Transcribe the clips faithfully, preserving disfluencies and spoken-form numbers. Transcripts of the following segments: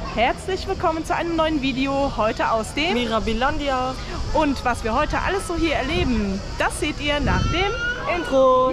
Herzlich willkommen zu einem neuen Video, heute aus dem Mirabilandia. Und was wir heute alles so hier erleben, das seht ihr nach dem Intro. Yeah.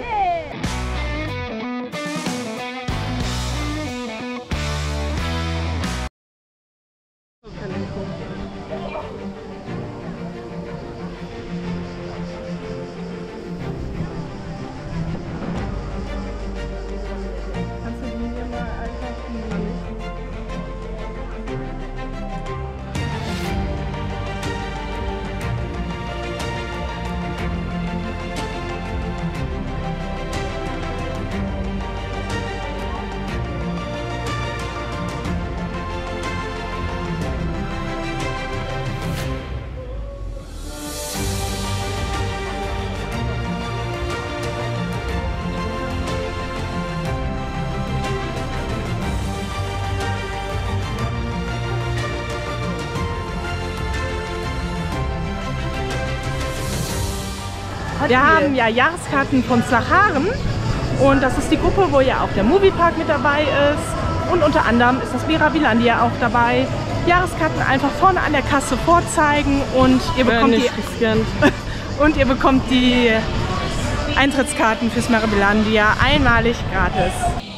Wir haben ja Jahreskarten von Saharen und das ist die Gruppe, wo ja auch der Moviepark mit dabei ist und unter anderem ist das Mirabilandia auch dabei. Jahreskarten einfach vorne an der Kasse vorzeigen und ihr bekommt, die, und ihr bekommt die Eintrittskarten fürs Mirabilandia einmalig gratis.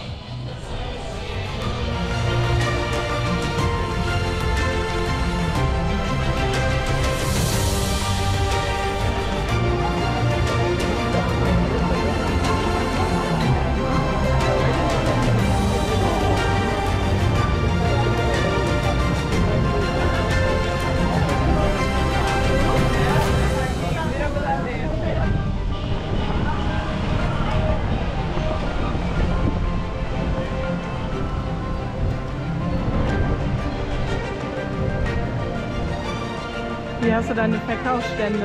Hier hast du deine Verkaufsstände.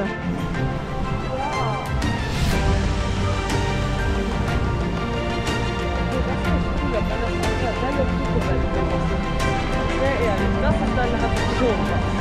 Sehr ehrlich, das ist deine Attraktion.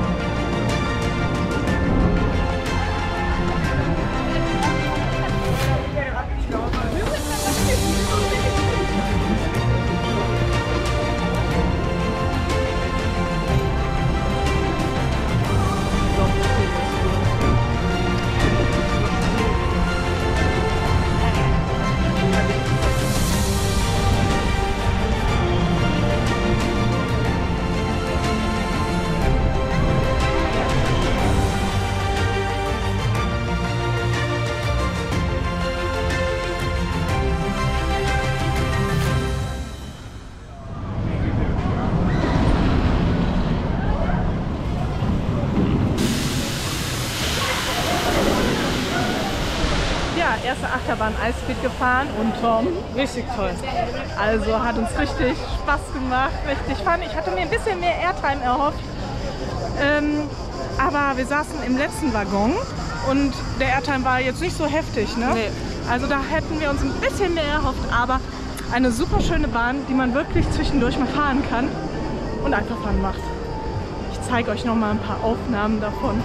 Erste Achterbahn Eisfit gefahren und Tom. Richtig toll. Also hat uns richtig Spaß gemacht, richtig fun. Ich hatte mir ein bisschen mehr Airtime erhofft, ähm, aber wir saßen im letzten Waggon und der Airtime war jetzt nicht so heftig, ne? Nee. Also da hätten wir uns ein bisschen mehr erhofft, aber eine super schöne Bahn, die man wirklich zwischendurch mal fahren kann und einfach Fun macht. Ich zeige euch noch mal ein paar Aufnahmen davon.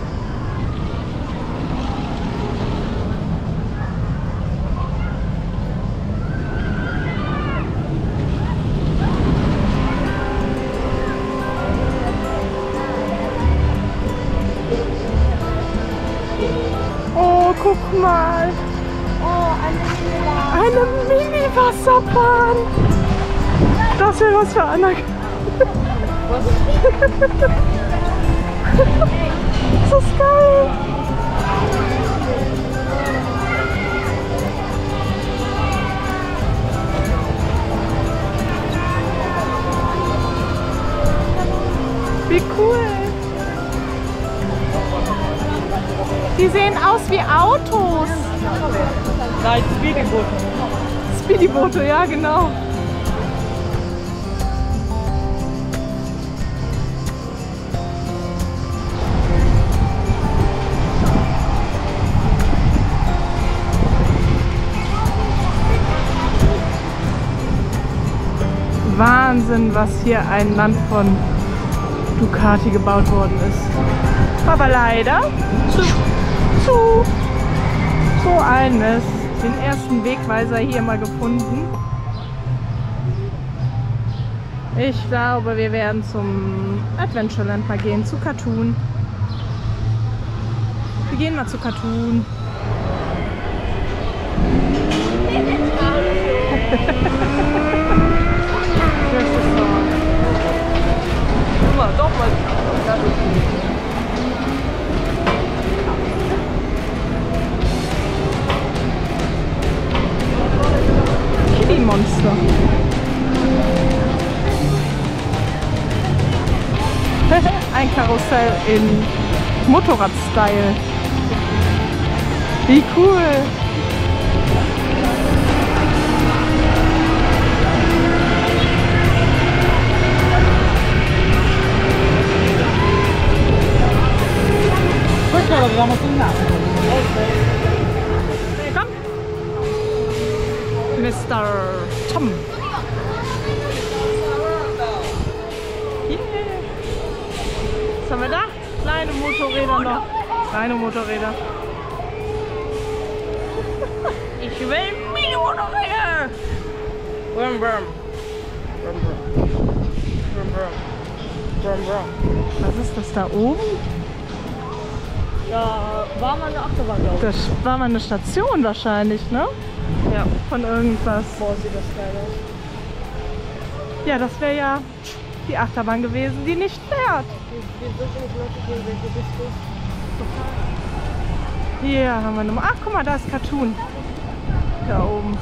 Guck mal! Oh, eine Eine Mini-Wasserbahn! Das wäre was für Anna. Das ist geil! Wie cool! Die sehen aus wie Autos. Nein, Speedyboote. Speedyboote, ja genau. Wahnsinn, was hier ein Land von Ducati gebaut worden ist. Aber leider zu, zu so ein Mist. Den ersten Wegweiser hier mal gefunden. Ich glaube, wir werden zum Adventureland mal gehen, zu Cartoon. Wir gehen mal zu Cartoon. Das ist so. Guck mal, doch mal. Kitty-Monster. Ein Karussell in Motorrad-Style. Wie cool! Komm! Mister Tom. Yeah. Was haben wir da? Kleine Motorräder noch. Kleine Motorräder. Ich will Mini-Motorräder! Brum, brum. Brum, brum. Brum, brum. Brum, brum. Was ist das da oben? Da war mal eine Achterbahn, glaube ich. Das war mal eine Station wahrscheinlich, ne? Ja. Von irgendwas. Boah, sieht das geil aus. Ja, das wäre ja die Achterbahn gewesen, die nicht fährt. Wir sind nicht Leute, die irgendwelche Discos. Hier haben wir nochmal. Ach, guck mal, da ist Cartoon. Da oben.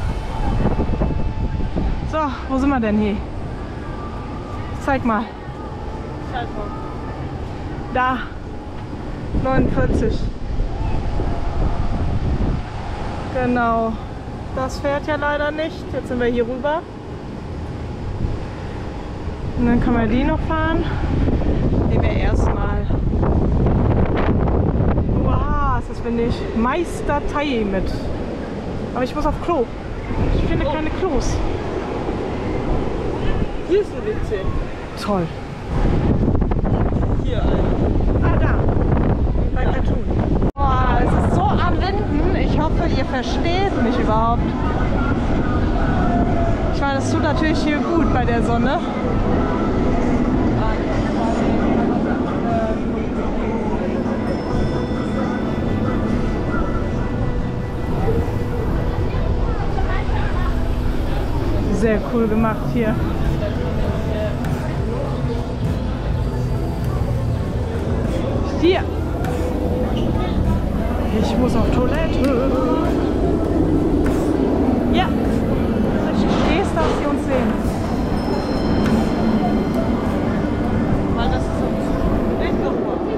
So, wo sind wir denn hier? Zeig mal. Zeig mal. Da. neunundvierzig. Genau. Das fährt ja leider nicht. Jetzt sind wir hier rüber. Und dann kann man die noch fahren. Nehmen wir erstmal. Wow, das finde ich Meistertei mit. Aber ich muss auf Klo. Ich finde keine Klos. Hier ist ein W C. Toll. Hier einer. Ah, da. Bei Cartoon. Boah, es ist so am Winden. Ich hoffe, ihr versteht mich überhaupt. Ich meine, das tut natürlich hier gut bei der Sonne. Sehr cool gemacht hier. Hier. Ich muss auf Toilette. Ja. Stehst, dass sie uns sehen. Weil das ist so. Denk doch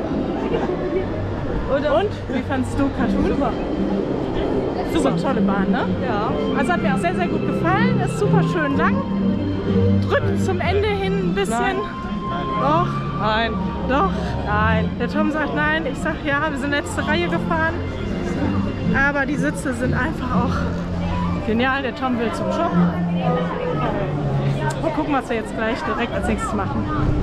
mal. Oder? Und? Wie fandst du Cartoon? Super. Super tolle Bahn, ne? Ja. Also hat mir auch sehr, sehr gut gefallen. Ist super schön lang. Drückt zum Ende hin ein bisschen. Nein. Doch. Nein. Doch. Nein. Der Tom sagt nein. Ich sag ja, wir sind letzte Reihe gefahren. Aber die Sitze sind einfach auch genial. Der Tom will zum Shop. Mal gucken, was wir jetzt gleich direkt als nächstes machen.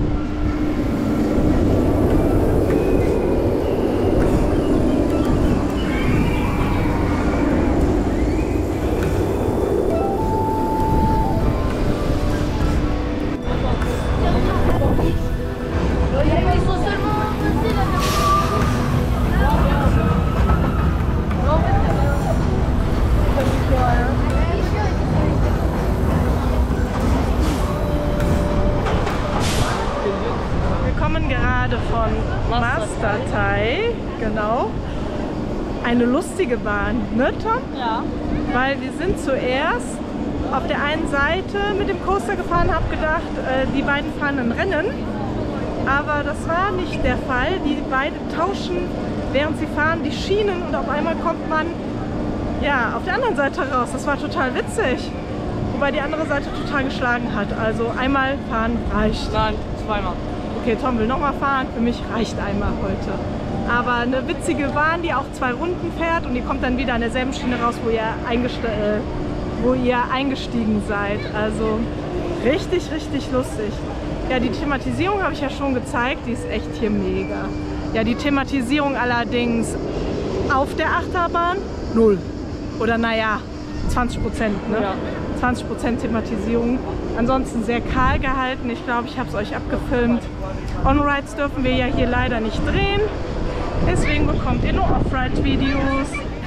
Von Mastertei, genau. Eine lustige Bahn, ne Tom? Ja. Weil wir sind zuerst auf der einen Seite mit dem Coaster gefahren, habe gedacht, äh, die beiden fahren ein Rennen. Aber das war nicht der Fall. Die beiden tauschen, während sie fahren, die Schienen und auf einmal kommt man ja, auf der anderen Seite raus. Das war total witzig. Wobei die andere Seite total geschlagen hat. Also einmal fahren reicht. Nein, zweimal. Okay, Tom will nochmal fahren. Für mich reicht einmal heute. Aber eine witzige Bahn, die auch zwei Runden fährt und die kommt dann wieder an derselben Schiene raus, wo ihr, äh, wo ihr eingestiegen seid. Also richtig, richtig lustig. Ja, die Thematisierung habe ich ja schon gezeigt. Die ist echt hier mega. Ja, die Thematisierung allerdings auf der Achterbahn null. Oder naja, zwanzig Prozent. Ne? Ja. zwanzig Prozent Thematisierung. Ansonsten sehr kahl gehalten. Ich glaube, ich habe es euch abgefilmt. On-Rides dürfen wir ja hier leider nicht drehen. Deswegen bekommt ihr nur Off-Ride-Videos.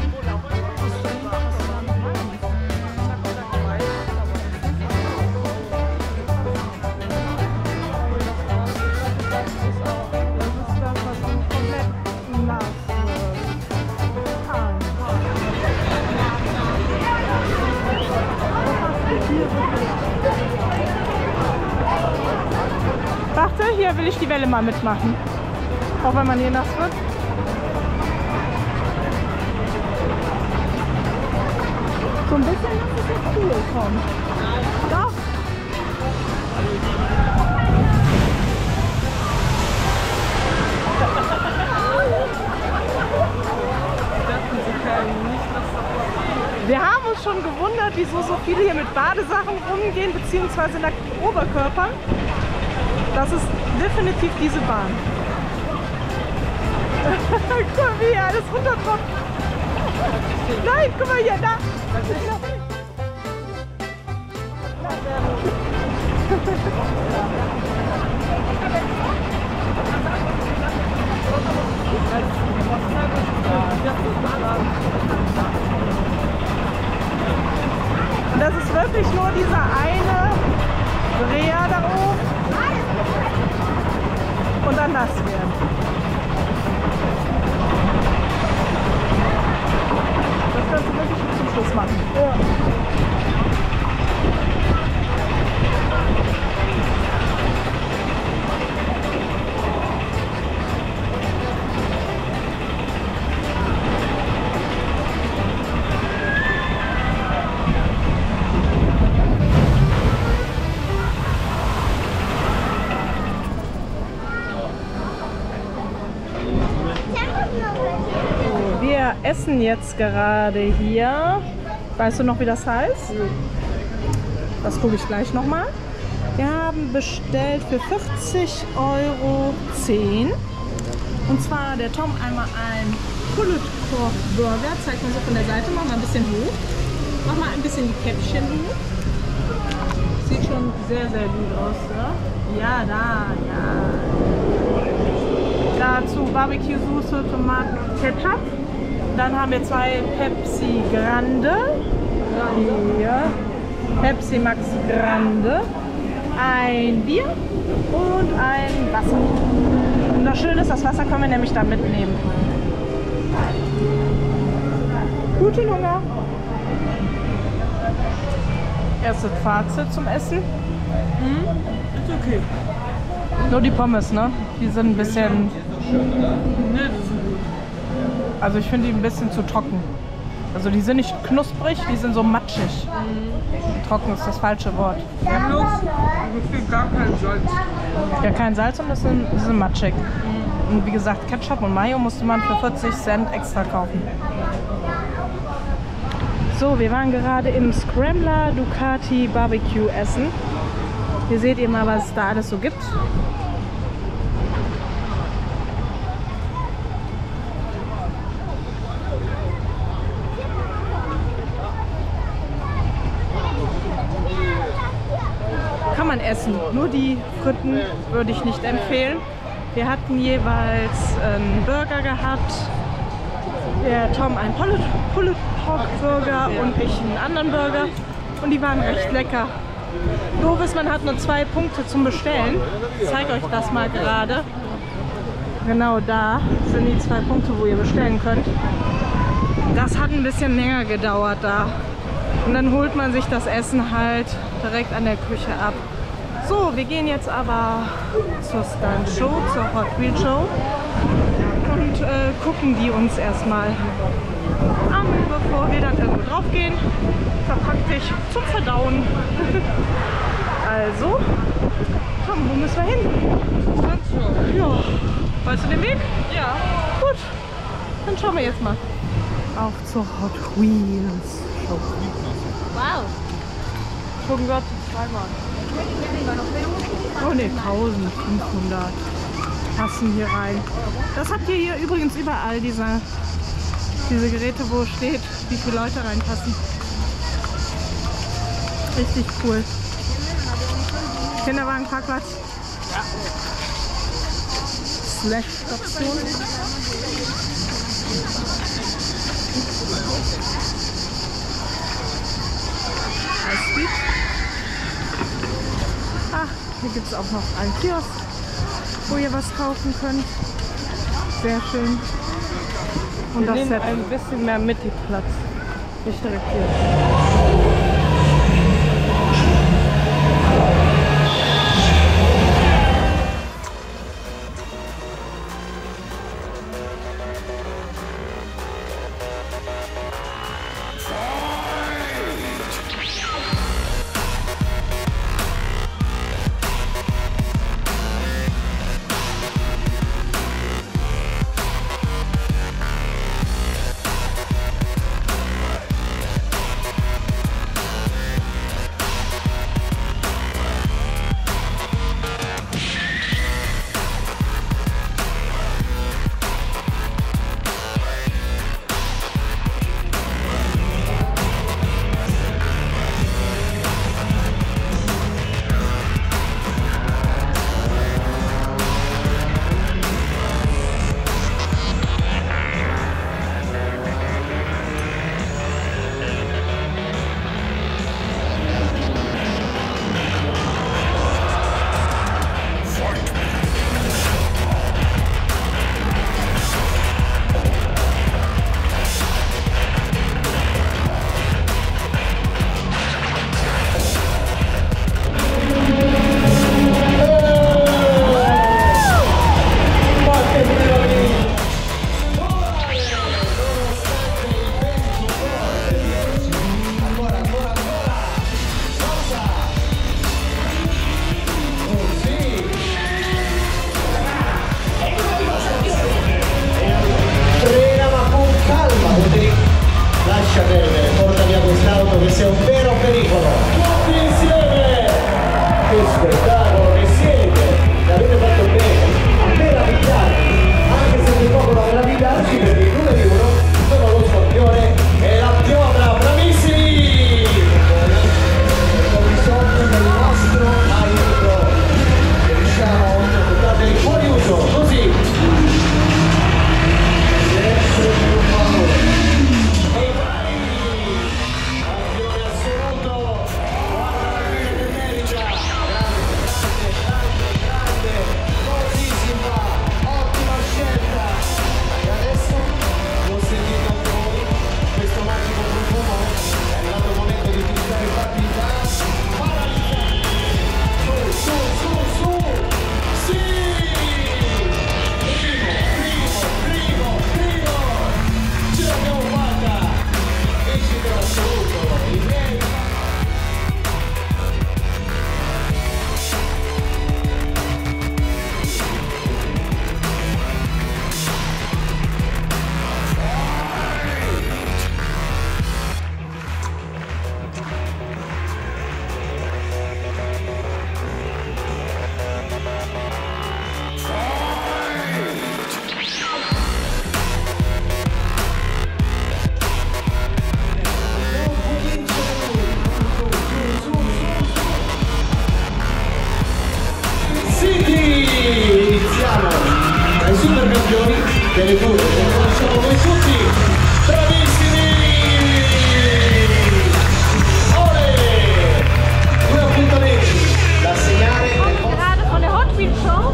Warte, hier will ich die Welle mal mitmachen. Auch wenn man hier nass wird. So ein bisschen nass ist jetzt cool, komm. Doch. Wir haben uns schon gewundert, wieso so viele hier mit Badesachen rumgehen, beziehungsweise nackten Oberkörpern. Das ist definitiv diese Bahn. Guck mal, wie hier alles runtertropft. Nein, guck mal hier, da. Und das ist wirklich nur dieser eine Dreher da oben. Und dann nass werden. Das kannst du wirklich zum Schluss machen. Ja. Wir essen jetzt gerade hier. Weißt du noch, wie das heißt? Das gucke ich gleich nochmal. Wir haben bestellt für vierzig Euro zehn. Und zwar der Tom einmal ein Pulled Pork Burger. Zeig mal so von der Seite, mach mal ein bisschen hoch. Mach mal ein bisschen die Käppchen hoch. Sieht schon sehr, sehr gut aus, ne? Ja, da, ja. Dazu Barbecue-Soße, Tomaten und Ketchup. Dann haben wir zwei Pepsi Grande. Hier. Pepsi Max Grande. Ein Bier und ein Wasser. Und das Schöne ist, das Wasser können wir nämlich dann mitnehmen. Guten Hunger. Erstes Fazit zum Essen. Hm? Ist okay. Nur die Pommes, ne? Die sind ein bisschen... Also ich finde die ein bisschen zu trocken. Also die sind nicht knusprig, die sind so matschig. Trocken ist das falsche Wort. Ja, bloß gar kein Salz. Ja, kein Salz und das sind, die sind matschig. Und wie gesagt, Ketchup und Mayo musste man für vierzig Cent extra kaufen. So, wir waren gerade im Scrambler Ducati Barbecue essen. Hier seht ihr mal, was es da alles so gibt. Kann man essen, nur die Fritten würde ich nicht empfehlen. Wir hatten jeweils einen Burger gehabt, der Tom einen Pulled, Pulled Pork Burger und ich einen anderen Burger und die waren recht lecker. Doof ist, man hat nur zwei Punkte zum Bestellen. Ich zeige euch das mal gerade. Genau da sind die zwei Punkte, wo ihr bestellen könnt. Das hat ein bisschen länger gedauert da. Und dann holt man sich das Essen halt direkt an der Küche ab. So, wir gehen jetzt aber zur Stunt Show, zur Hot Wheel Show und äh, gucken die uns erstmal an, bevor wir dann irgendwo drauf gehen. Verpraktisch zum Verdauen. Also, komm, wo müssen wir hin? Ja, weißt du den Weg? Ja. Gut, dann schauen wir jetzt mal auf zur Hot Wheels Show. Wow. Gucken wir zweimal. Oh ne, eintausendfünfhundert passen hier rein. Das habt ihr hier übrigens überall, diese, diese Geräte, wo steht, wie viele Leute reinpassen. Richtig cool. Kinderwagenparkplatz. Ja. Slash Station. Highspeed. Ah, hier gibt es auch noch einen Kiosk, wo ihr was kaufen könnt. Sehr schön. Und Wir das nehmen Set. ein bisschen mehr mittig Platz. Nicht direkt hier. Lascia perdere, porta via quest'auto che sei un vero pericolo. Tutti insieme! Che spettacolo che siete! L'avete fatto bene, a meravigliarvi, anche se c'è poco da meravigliarsi perché il due di uno sono lo scorpione e la piovra, bravissimi! Ho bisogno del vostro aiuto. E riusciamo a portare il fuori uso, così. Sempre più favore. Iniziamo ai super campioni delle curve, li conosciamo voi tutti, bravissimi! Ole! Due appuntamenti da segnare. Gerade von der Hot Wheels Show.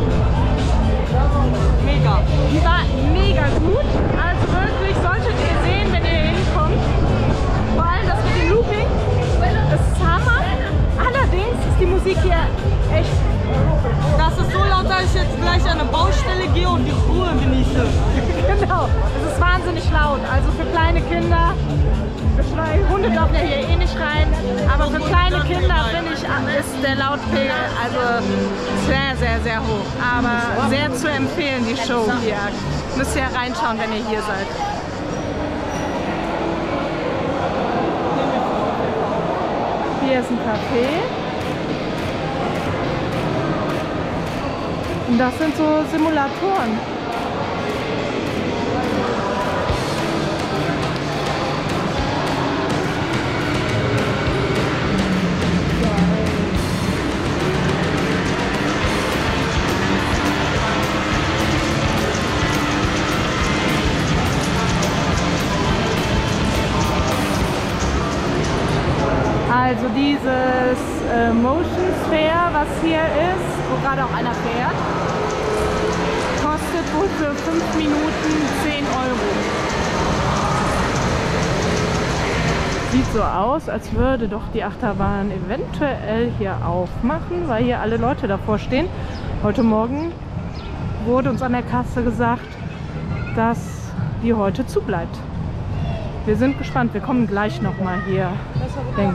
Mega. Die war mega gut. Also wirklich solltet ihr sehen, wenn ihr hinkommt. Vor allem das mit dem Looping. Das ist Hammer. Allerdings ist die Musik hier echt. Das ist so laut, dass ich jetzt gleich an eine Baustelle gehe und die Ruhe genieße. Genau. Es ist wahnsinnig laut. Also für kleine Kinder. Für Hunde dürfen ja hier eh nicht rein. Aber für kleine Kinder finde ich, ist der Lautpegel also sehr, sehr, sehr hoch. Aber sehr zu empfehlen, die Show hier. Müsst ihr reinschauen, wenn ihr hier seid. Hier ist ein Café. Und das sind so Simulatoren. Also dieses äh, Motion Sphere, was hier ist, Wo gerade auch einer fährt. kostet wohl für fünf Minuten zehn Euro. Sieht so aus, als würde doch die Achterbahn eventuell hier aufmachen, weil hier alle Leute davor stehen. Heute Morgen wurde uns an der Kasse gesagt, dass die heute zu bleibt. Wir sind gespannt, wir kommen gleich noch mal hier längs.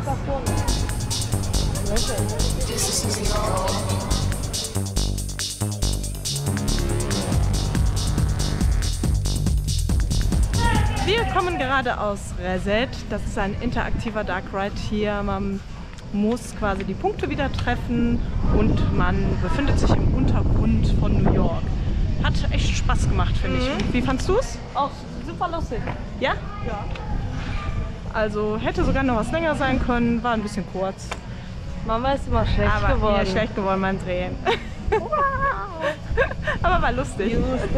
Wir kommen gerade aus Reset. Das ist ein interaktiver Dark Ride hier. Man muss quasi die Punkte wieder treffen und man befindet sich im Untergrund von New York. Hat echt Spaß gemacht, finde ich. Mhm. Wie fandst du es? Auch super lustig. Ja? Ja. Also hätte sogar noch was länger sein können, war ein bisschen kurz. Mama ist immer schlecht Aber geworden. mir ist schlecht geworden beim Drehen. Aber war lustig.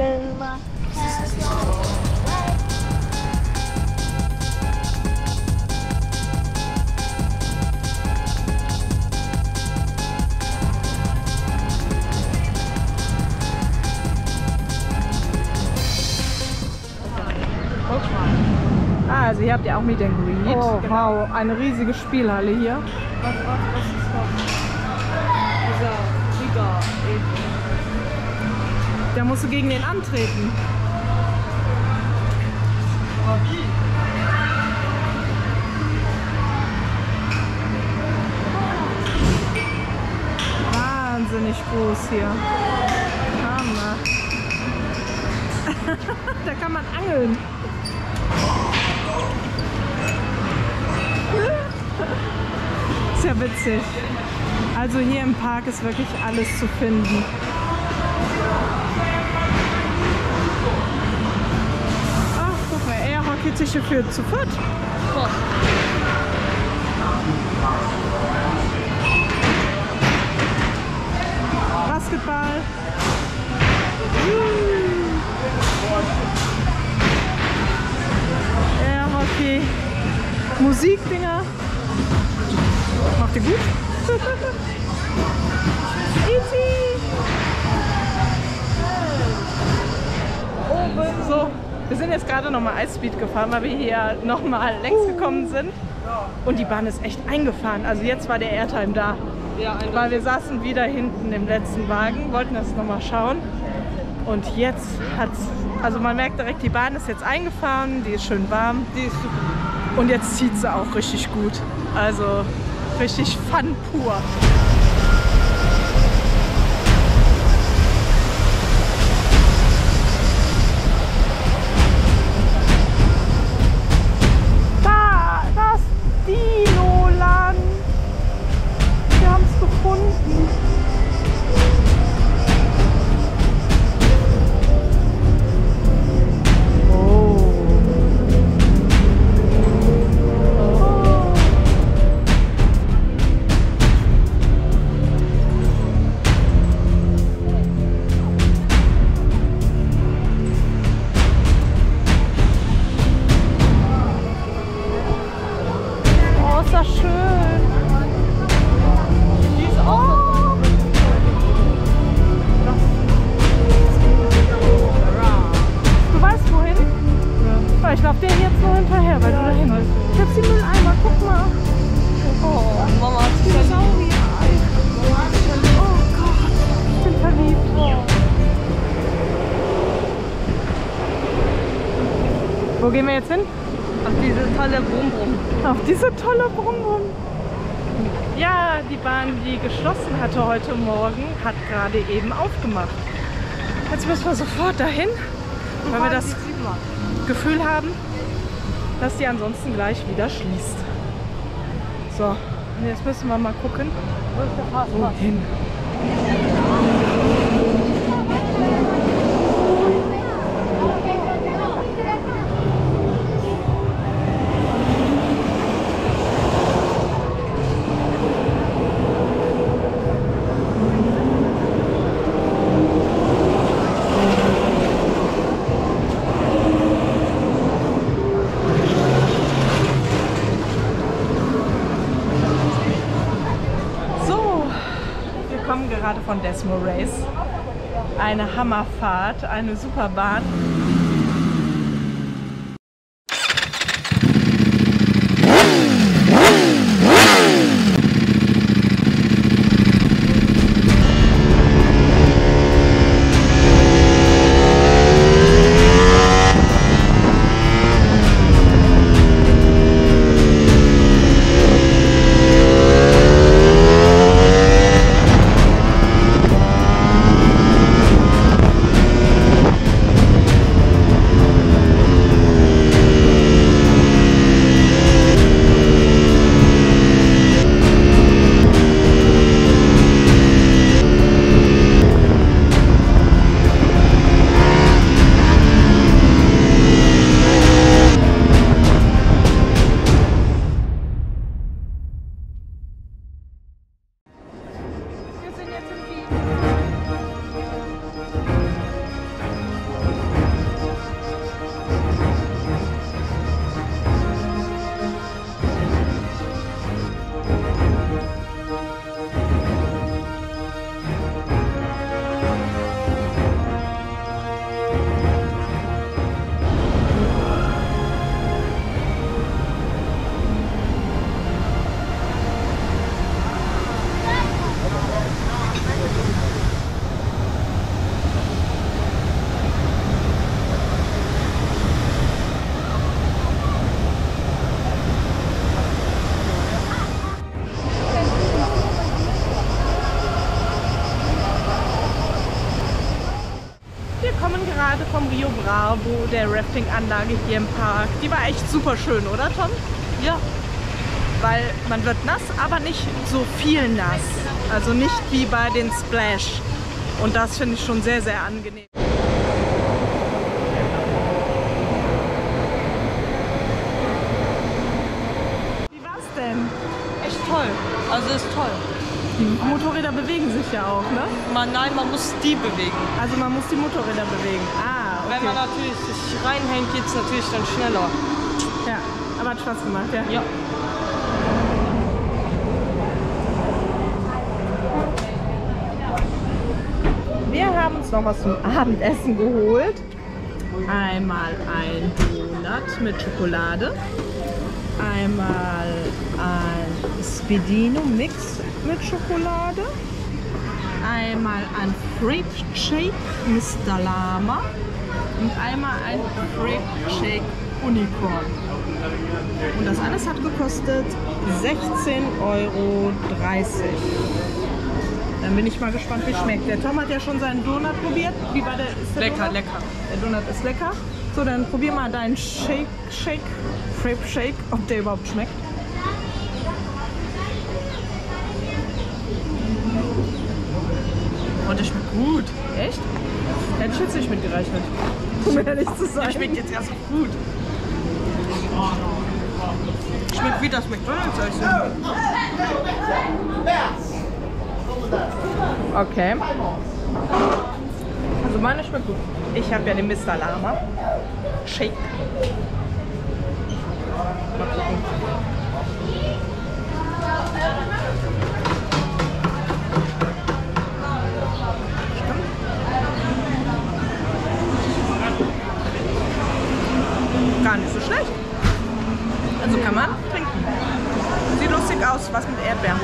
Also hier habt ihr auch Meet and Greet. Oh, Wow, eine riesige Spielhalle hier. Was, was, was ist das? Dieser Sieger. Da musst du gegen den antreten. Wahnsinnig groß hier. Hammer. Da kann man angeln. Ist ja witzig. Also hier im Park ist wirklich alles zu finden. Ach, guck mal, er hockelt sich hier für zu viert. Basketball. Air-Hockey. Musikdinger. Macht ihr gut? Easy. So, wir sind jetzt gerade nochmal Eisspeed gefahren, weil wir hier nochmal längs gekommen sind. Und die Bahn ist echt eingefahren. Also jetzt war der Airtime da. Ja, ein Weil wir saßen wieder hinten im letzten Wagen, wollten das nochmal schauen. Und jetzt hat's, also man merkt direkt, die Bahn ist jetzt eingefahren, die ist schön warm. Die ist super. Und jetzt zieht sie auch richtig gut. Also richtig Fun pur. Da, das Dino-Land. Wir haben es gefunden. Oh, ist das schön. Die ist auch Du weißt wohin? Ja. Ich laufe dir jetzt nur hinterher, weil du dahin willst. Ich hab die Mülleimer, guck mal. Oh, Mama hat sich verliebt. Oh Gott, ich bin verliebt. Wo gehen wir jetzt hin? Ach, diese tolle Brumm-Brumm. Auf diese tolle Brumm-Brumm. Ja, die Bahn, die geschlossen hatte heute Morgen, hat gerade eben aufgemacht. Jetzt müssen wir sofort dahin, weil wir das Gefühl haben, dass die ansonsten gleich wieder schließt. So, und jetzt müssen wir mal gucken, Wo ist der Fastpass? wohin. von Desmo Race. Eine Hammerfahrt, eine super Bahn. Gerade vom Rio Bravo, der Rafting-Anlage hier im Park. Die war echt super schön, oder Tom? Ja. Weil man wird nass, aber nicht so viel nass. Also nicht wie bei den Splash. Und das finde ich schon sehr, sehr angenehm. Wie war's denn? Echt toll. Also ist toll. Die Motorräder bewegen sich ja auch, ne? Man, nein, man muss die bewegen. Also man muss die Motorräder bewegen. Ah, okay. Wenn man natürlich sich reinhängt, geht es natürlich dann schneller. Ja, aber hat Spaß gemacht, ja? Ja. Wir haben uns noch was zum Abendessen geholt. Einmal ein Donut mit Schokolade. Einmal ein Spedino Mix mit Schokolade. Einmal ein Frappe Shake Mister Lama. Und einmal ein Frappe Shake Unicorn. Und das alles hat gekostet sechzehn Euro dreißig. Dann bin ich mal gespannt, wie es schmeckt. Der Tom hat ja schon seinen Donut probiert. Wie war der? Ist der Lecker, Donut? lecker. Der Donut ist lecker. So, dann probier mal deinen Shake, Shake, Frappe Shake, ob der überhaupt schmeckt. Und der schmeckt gut. Echt? Hätte ich jetzt nicht mitgerechnet. Um ehrlich zu sein. Der schmeckt jetzt erst gut. Schmeckt wie das McDonald's Eis. Okay. Also meine schmeckt gut. Ich habe ja den Mister Lama Shake. Mal gucken. Gar nicht so schlecht. Also kann man trinken. Sieht lustig aus, was mit Erdbeeren.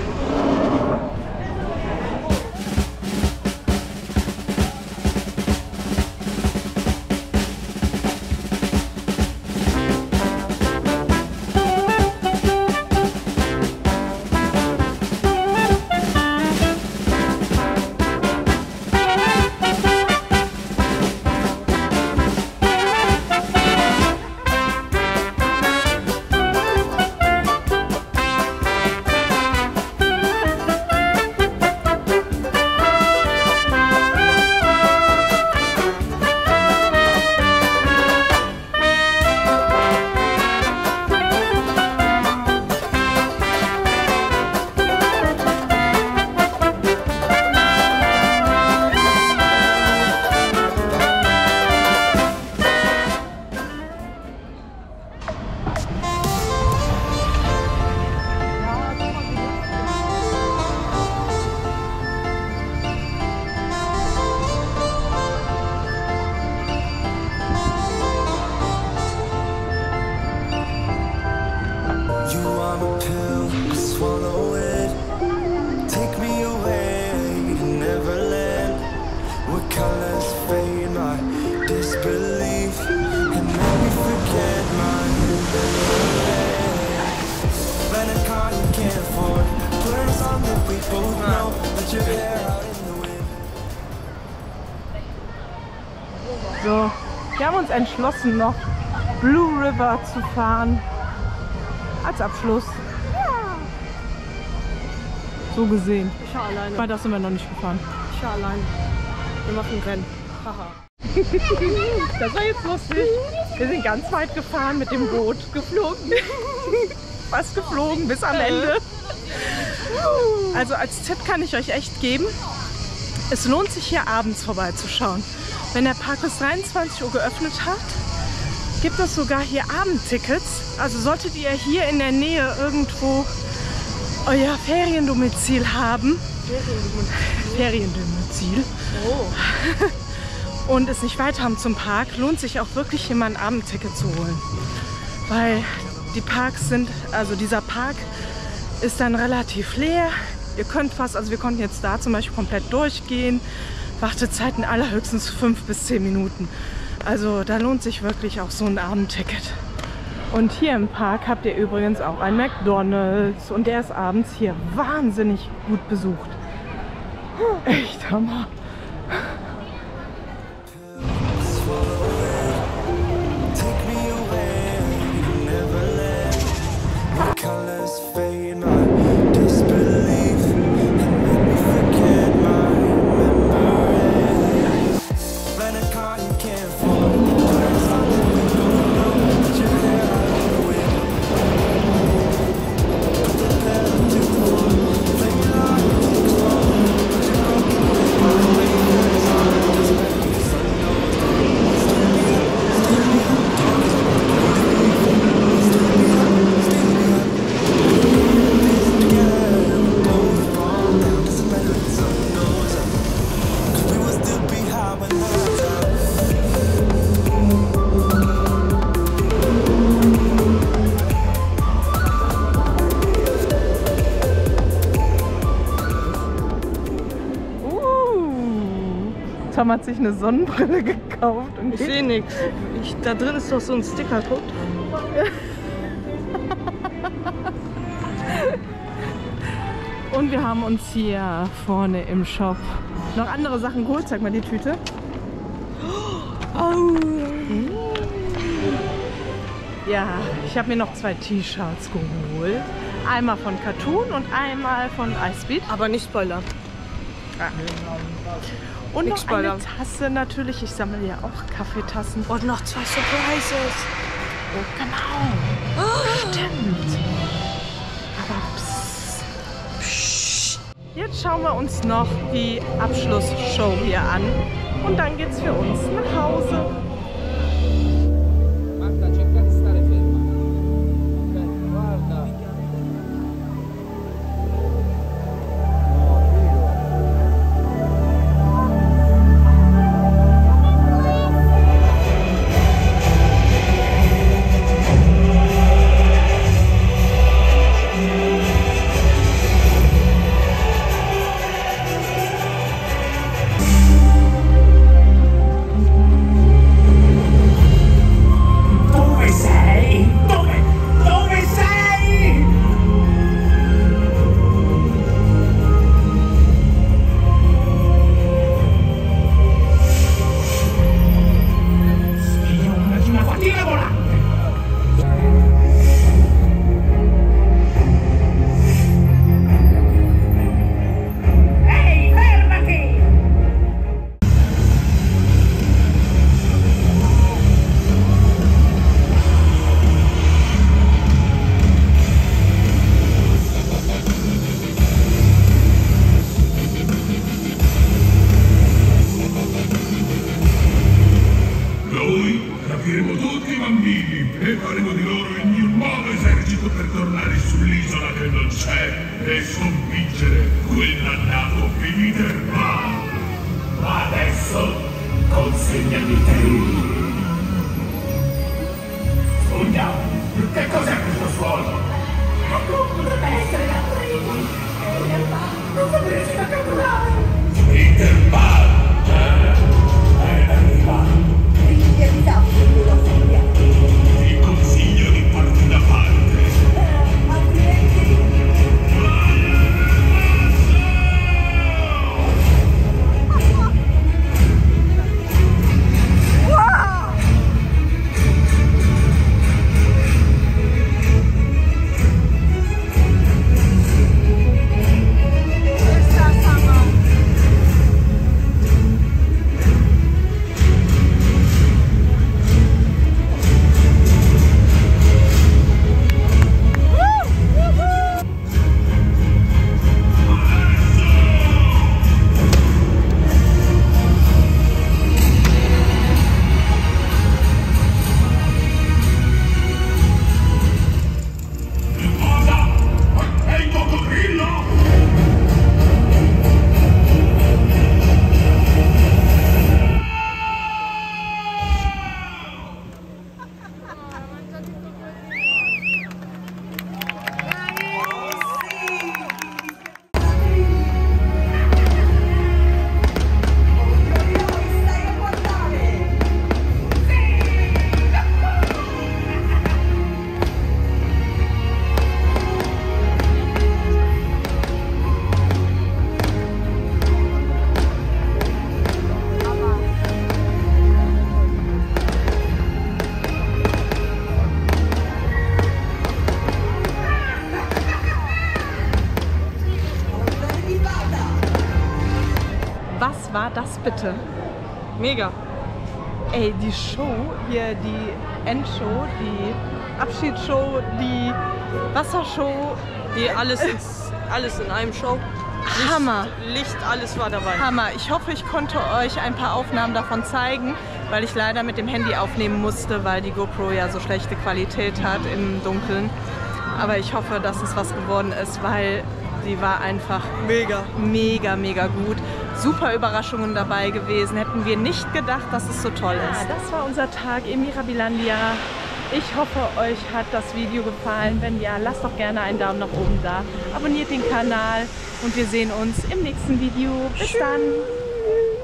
What colors fade my disbelief and make me forget my memories. When a car you can't afford, put on song that we both know, let your hair out in the wind. So, wir haben uns entschlossen, noch Blue River zu fahren. Als Abschluss. So gesehen. Ich fahr alleine. Weil das sind wir noch nicht gefahren. Ich fahr alleine. Wir machen Rennen. Haha. Das war jetzt lustig. Wir sind ganz weit gefahren mit dem Boot. Geflogen. Fast geflogen bis am Ende. Also als Tipp kann ich euch echt geben, es lohnt sich hier abends vorbeizuschauen. Wenn der Park bis dreiundzwanzig Uhr geöffnet hat, gibt es sogar hier Abendtickets. Also solltet ihr hier in der Nähe irgendwo euer Feriendomizil haben. Feriendomizil. Oh. Und es nicht weit haben zum Park, lohnt sich auch wirklich hier mal ein Abendticket zu holen. Weil die Parks sind, also dieser Park ist dann relativ leer. Ihr könnt fast, also wir konnten jetzt da zum Beispiel komplett durchgehen. Wartezeiten allerhöchstens fünf bis zehn Minuten. Also da lohnt sich wirklich auch so ein Abendticket. Und hier im Park habt ihr übrigens auch ein McDonald's und der ist abends hier wahnsinnig gut besucht. Echt Hammer. Tom hat sich eine Sonnenbrille gekauft. Und ich sehe nichts. Da drin ist doch so ein Sticker, guckt. Und wir haben uns hier vorne im Shop noch andere Sachen geholt. Zeig mal die Tüte. Oh. Ja, ich habe mir noch zwei T-Shirts geholt. Einmal von Cartoon und einmal von Icebeat. Aber nicht spoilern. Ah. Und Nix noch eine spoilern. Tasse natürlich. Ich sammle ja auch Kaffeetassen. Und noch zwei Surprises. Oh, genau. Oh. Stimmt. Aber psst. Psst. Jetzt schauen wir uns noch die Abschlussshow hier an. Und dann geht's für uns nach Hause. Marta, cerca di stare ferma. Ok, guarda. E faremo di loro il mio nuovo esercito per tornare sull'isola che non c'è e sconfiggere quel dannato Peter Pan. Ma adesso consegnami te. Sogna, che cos'è questo suono? Ecco, potrebbe essere la prima. In realtà non sono riuscita a catturare. Peter Pan! bitte. Mega. Ey, die Show hier, die Endshow, die Abschiedsshow, die Wassershow. Die alles, ins, alles in einem Show. Licht, Hammer. Licht, alles war dabei. Hammer. Ich hoffe, ich konnte euch ein paar Aufnahmen davon zeigen, weil ich leider mit dem Handy aufnehmen musste, weil die GoPro ja so schlechte Qualität hat im Dunkeln. Aber ich hoffe, dass es was geworden ist, weil die war einfach Mega. mega, mega gut. Super Überraschungen dabei gewesen. Hätten wir nicht gedacht, dass es so toll ist. Ja, das war unser Tag in Mirabilandia. Ich hoffe, euch hat das Video gefallen. Wenn ja, lasst doch gerne einen Daumen nach oben da. Abonniert den Kanal und wir sehen uns im nächsten Video. Bis dann!